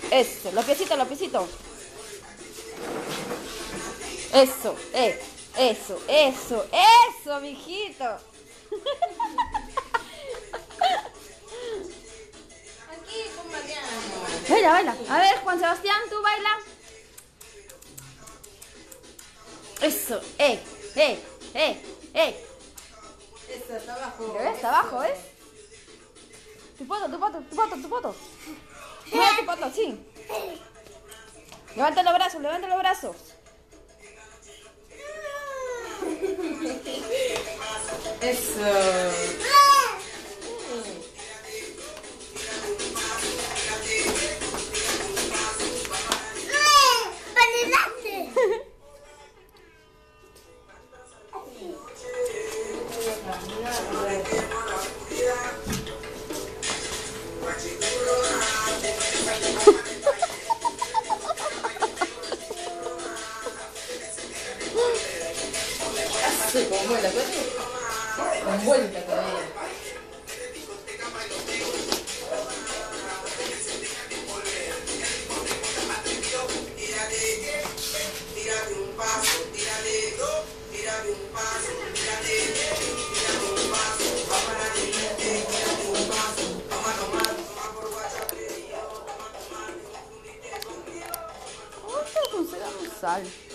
Eso, los piecitos, los piecitos. Eso, eso, mijito. Aquí con Mariano. Baila, baila. A ver, Juan Sebastián, tú baila. Eso, Eso, está abajo. ¿Qué ves? Está abajo, ¿ves? Tu foto. Mueve tu foto, sí. Levanta los brazos. Eso. Con vuelta todavía. Con vuelta todavía. Sal.